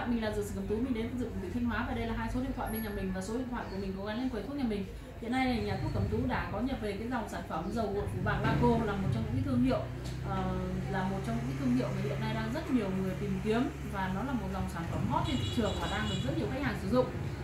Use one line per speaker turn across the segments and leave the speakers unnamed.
bạn, mình là Dược Sĩ Cẩm Tú, mình đến từ Dược Cẩm Tú Thanh Hóa và đây là hai số điện thoại bên nhà mình và số điện thoại của mình có gắn lên quầy thuốc nhà mình. Hiện nay này, nhà thuốc Cẩm Tú đã có nhập về cái dòng sản phẩm dầu gội phủ bạc Laco, là một trong những cái thương hiệu mà hiện nay đang rất nhiều người tìm kiếm, và nó là một dòng sản phẩm hot trên thị trường và đang được rất nhiều khách hàng sử dụng.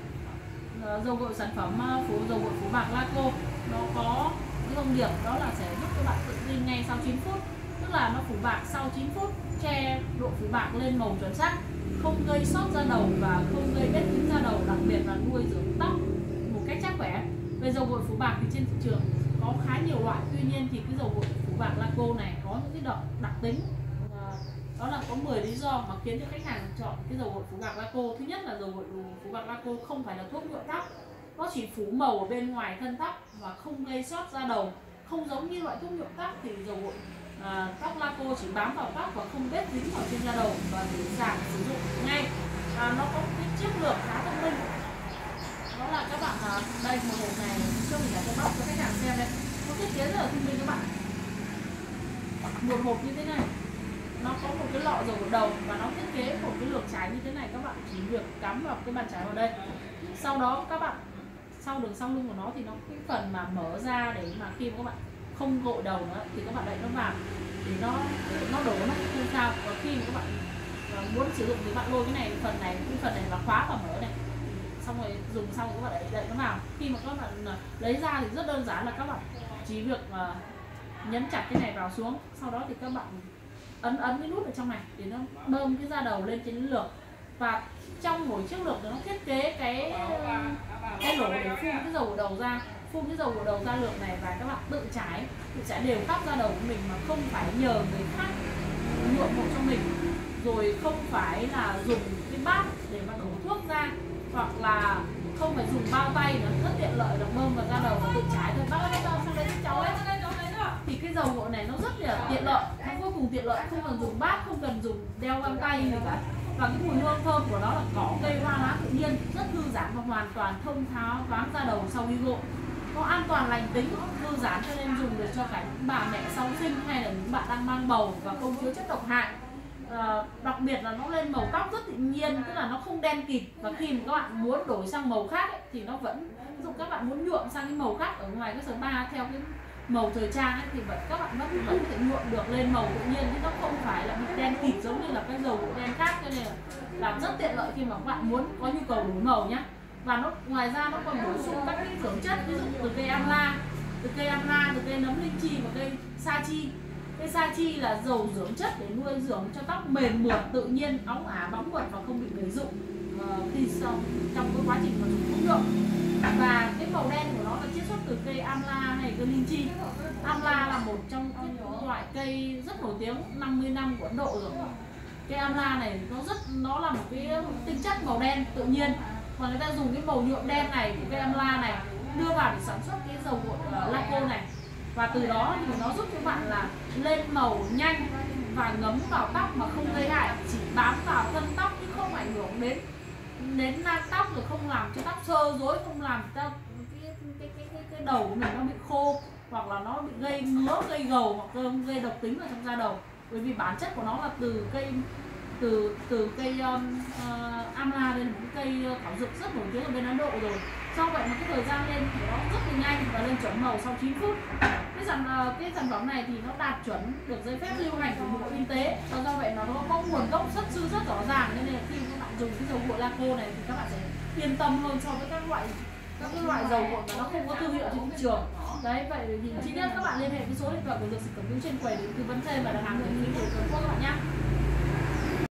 Dầu gội sản phẩm dầu gội phủ bạc Laco nó có cái thông điệp đó là sẽ giúp các bạn tự tin ngay sau 9 phút, tức là nó phủ bạc sau 9 phút, che độ phủ bạc lên màu chuẩn xác, không gây sót da đầu và không gây vết dính da đầu, đặc biệt là nuôi dưỡng tóc một cách chắc khỏe. Về dầu gội phủ bạc thì trên thị trường có khá nhiều loại, tuy nhiên thì cái dầu gội phủ bạc Laco này có những cái đặc tính, đó là có 10 lý do mà khiến cho khách hàng chọn cái dầu gội phủ bạc Laco. Thứ nhất là dầu gội phủ bạc Laco không phải là thuốc nhuộm tóc, nó chỉ phủ màu ở bên ngoài thân tóc và không gây sót da đầu. Không giống như loại thuốc nhuộm tóc thì dầu gội tóc Laco chỉ bám vào tóc và không vết dính vào trên da đầu và dễ dàng sử dụng ngay. Nó có cái chiến lược khá thông minh, đó là các bạn đây một hộp này cho mình để bóc cho khách hàng xem đây, nó thiết kế rất là thông minh các bạn. Một hộp như thế này, nó có một cái lọ dầu gội đầu và nó thiết kế một cái lược trái như thế này, các bạn chỉ việc cắm vào cái bàn chải vào đây. Sau đó các bạn sau đường sau lưng của nó thì nó cái phần mà mở ra để mà khi mà các bạn không gội đầu nữa thì các bạn đậy nó vào để nó đổ nó không sao. Và khi mà các bạn muốn sử dụng thì bạn lôi cái phần này là khóa và mở này, xong rồi dùng xong rồi các bạn đậy nó vào. Khi mà các bạn lấy ra thì rất đơn giản, là các bạn chỉ việc nhấn chặt cái này vào xuống, sau đó thì các bạn ấn cái nút ở trong này để nó bơm cái da đầu lên trên lược. Và trong mỗi chiếc lược nó thiết kế cái lỗ để phun cái dầu gội đầu ra, lược này, và các bạn tự trải đều khắp da đầu của mình mà không phải nhờ người khác nhuộm hộ cho mình, rồi không phải là dùng cái bát để mà đổ thuốc ra, hoặc là không phải dùng bao tay nữa, rất tiện lợi là bơm vào da đầu và tự trải thôi. Bác ơi, sang đây cháu ấy. Thì cái dầu gội này nó rất là tiện lợi, nó vô cùng tiện lợi, không cần dùng bát, không cần dùng đeo găng tay gì cả. Và cái mùi hương thơm của nó là cỏ cây hoa lá tự nhiên, rất thư giãn và hoàn toàn thông thoáng da đầu sau khi gội. Nó an toàn, lành tính, thư giãn, cho nên dùng được cho cả những bà mẹ sau sinh hay là những bạn đang mang bầu và không chứa chất độc hại. Đặc biệt là nó lên màu tóc rất tự nhiên, tức là nó không đen kịt, và khi mà các bạn muốn đổi sang màu khác ấy, thì nó vẫn, ví dụ các bạn muốn nhuộm sang cái màu khác ở ngoài cái spa theo cái màu thời trang ấy, thì các bạn vẫn có thể nhuộm được lên màu tự nhiên, chứ nó không phải là bị đen kịt giống như là cái dầu gội đen khác. Cho nên là làm rất tiện lợi khi mà các bạn muốn có nhu cầu đổi màu nhé. Và nó ngoài ra nó còn bổ sung các cái dưỡng chất, ví dụ từ cây amla, từ cây nấm linh chi và cây sa chi. Cây sa chi là dầu dưỡng chất để nuôi dưỡng cho tóc mềm mượt, tự nhiên, óng ả, bóng mượt và không bị gãy rụng khi trong cái quá trình mà dùng thuốc nhuộm. Và cái màu đen của nó là chiết xuất từ cây amla hay cây linh chi. Amla là một trong những loại cây rất nổi tiếng 50 năm của Ấn Độ rồi. Cây amla này nó là một cái tinh chất màu đen tự nhiên, và người ta dùng cái màu nhuộm đen này của cây amla này đưa vào để sản xuất cái dầu gội Laco này. Và từ đó thì nó giúp các bạn là lên màu nhanh và ngấm vào tóc mà không gây hại, chỉ bám vào thân tóc chứ không ảnh hưởng đến nang tóc, rồi không làm cho tóc xơ rối, không làm cho cái đầu của mình nó bị khô, hoặc là nó bị gây ngứa, gây gầu, hoặc gây độc tính ở trong da đầu. Bởi vì bản chất của nó là từ cây amla, đây là một cái cây thảo dược rất nổi tiếng ở bên Ấn Độ rồi. Do vậy mà cái thời gian lên của nó rất là nhanh và lên chuẩn màu sau 9 phút. Cái sản phẩm này thì nó đạt chuẩn được giấy phép lưu hành của Bộ Y tế, và do vậy nó có nguồn gốc xuất xứ rất rõ ràng, nên là khi các bạn dùng cái dầu gội Laco này thì các bạn sẽ yên tâm hơn so với các loại dầu gội mà nó không có thương hiệu trên thị trường. Đấy, vậy thì chi tiết các bạn liên hệ với số điện thoại của Dược Sĩ Cẩm Tú trên quầy để tư vấn thêm và đặt hàng miễn phí của Toàn Quốc các bạn nhé.